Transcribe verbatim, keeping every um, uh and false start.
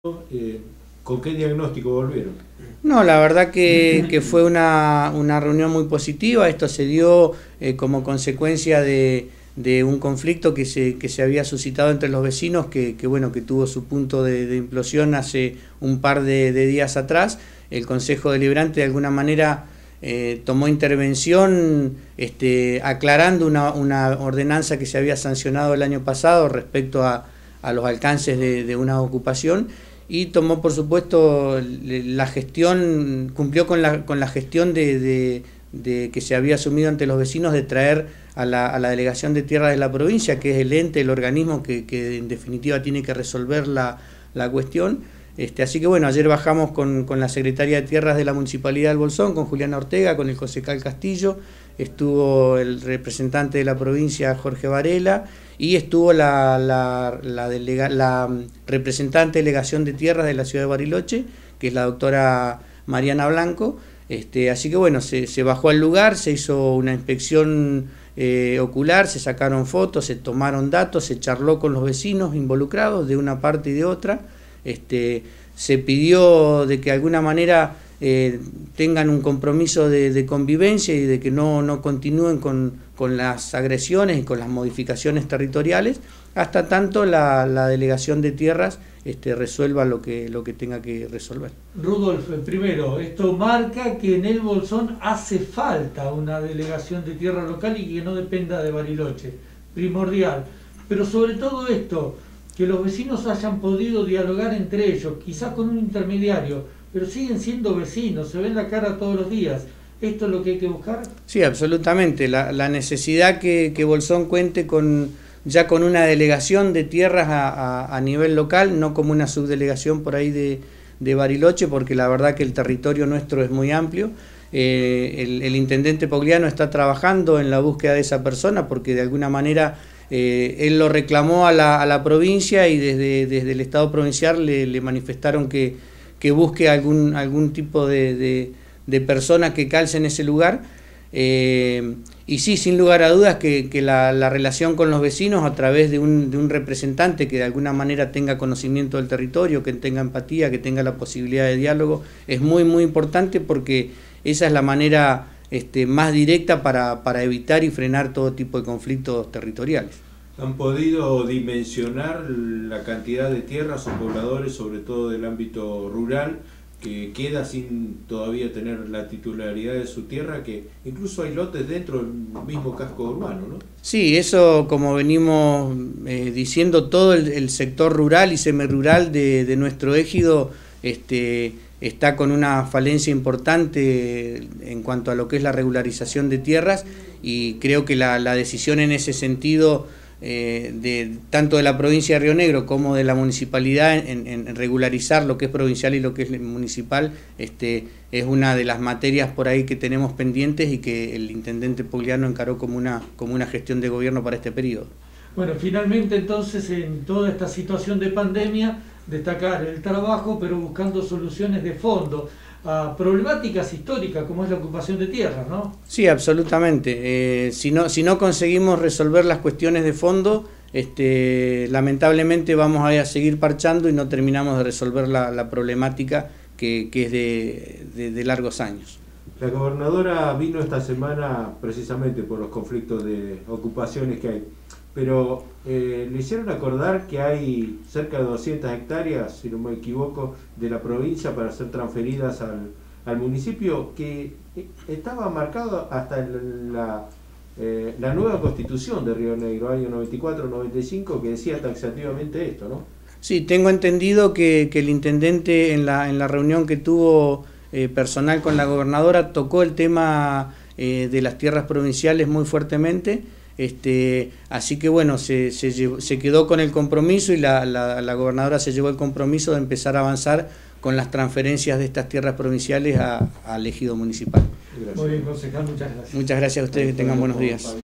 Eh, ¿Con qué diagnóstico volvieron? No, la verdad que, que fue una, una reunión muy positiva. Esto se dio eh, como consecuencia de, de un conflicto que se, que se había suscitado entre los vecinos, que, que, bueno, que tuvo su punto de, de implosión hace un par de, de días atrás. El Consejo Deliberante de alguna manera eh, tomó intervención este, aclarando una, una ordenanza que se había sancionado el año pasado respecto a, a los alcances de, de una ocupación. Y tomó, por supuesto, la gestión, cumplió con la, con la gestión de, de, de que se había asumido ante los vecinos de traer a la, a la Delegación de Tierras de la provincia, que es el ente, el organismo que, que en definitiva tiene que resolver la, la cuestión. Este, así que bueno, ayer bajamos con, con la Secretaria de Tierras de la Municipalidad del Bolsón, con Juliana Ortega, con el concejal Castillo, estuvo el representante de la provincia, Jorge Varela, y estuvo la, la, la, delega, la representante de Delegación de Tierras de la ciudad de Bariloche, que es la doctora Mariana Blanco. Este, así que bueno, se, se bajó al lugar, se hizo una inspección eh, ocular, se sacaron fotos, se tomaron datos, se charló con los vecinos involucrados de una parte y de otra. Este, se pidió de que de alguna manera eh, tengan un compromiso de, de convivencia y de que no, no continúen con, con las agresiones y con las modificaciones territoriales, hasta tanto la, la Delegación de Tierras este, resuelva lo que, lo que tenga que resolver. Rudolf, primero, esto marca que en el Bolsón hace falta una delegación de tierra local y que no dependa de Bariloche, primordial. Pero sobre todo esto, que los vecinos hayan podido dialogar entre ellos, quizás con un intermediario, pero siguen siendo vecinos, se ven la cara todos los días. ¿Esto es lo que hay que buscar? Sí, absolutamente. La, la necesidad que, que Bolsón cuente con ya con una delegación de tierras a, a, a nivel local, no como una subdelegación por ahí de, de Bariloche, porque la verdad que el territorio nuestro es muy amplio. Eh, el, el intendente Pogliano está trabajando en la búsqueda de esa persona, porque de alguna manera eh, él lo reclamó a la, a la provincia y desde, desde el Estado provincial le, le manifestaron que, que busque algún, algún tipo de, de, de persona que calce en ese lugar. Eh, y sí, sin lugar a dudas que, que la, la relación con los vecinos a través de un, de un representante que de alguna manera tenga conocimiento del territorio, que tenga empatía, que tenga la posibilidad de diálogo, es muy muy importante, porque esa es la manera este, más directa para, para evitar y frenar todo tipo de conflictos territoriales. ¿Han podido dimensionar la cantidad de tierras o pobladores, sobre todo del ámbito rural, que queda sin todavía tener la titularidad de su tierra, que incluso hay lotes dentro del mismo casco urbano, ¿no? Sí, eso, como venimos eh, diciendo, todo el, el sector rural y semirural de, de nuestro ejido este, está con una falencia importante en cuanto a lo que es la regularización de tierras, y creo que la, la decisión en ese sentido Eh, de, tanto de la provincia de Río Negro como de la municipalidad en, en regularizar lo que es provincial y lo que es municipal este, es una de las materias por ahí que tenemos pendientes y que el intendente Pogliano encaró como una, como una gestión de gobierno para este periodo. Bueno, finalmente entonces en toda esta situación de pandemia, destacar el trabajo pero buscando soluciones de fondo a problemáticas históricas como es la ocupación de tierras, ¿no? Sí, absolutamente. Eh, si no, si no conseguimos resolver las cuestiones de fondo, este, lamentablemente vamos a seguir parchando y no terminamos de resolver la, la problemática que, que es de, de, de largos años. La gobernadora vino esta semana precisamente por los conflictos de ocupaciones que hay, pero eh, le hicieron acordar que hay cerca de doscientas hectáreas, si no me equivoco, de la provincia para ser transferidas al, al municipio, que estaba marcado hasta en la, eh, la nueva constitución de Río Negro, año noventa y cuatro noventa y cinco, que decía taxativamente esto, ¿no? Sí, tengo entendido que, que el intendente en la, en la reunión que tuvo eh, personal con la gobernadora tocó el tema eh, de las tierras provinciales muy fuertemente. Este, así que bueno, se, se, llevó, se quedó con el compromiso y la, la, la gobernadora se llevó el compromiso de empezar a avanzar con las transferencias de estas tierras provinciales al ejido municipal. Muy bien, concejal, muchas gracias. Muchas gracias a ustedes, que tengan buenos días.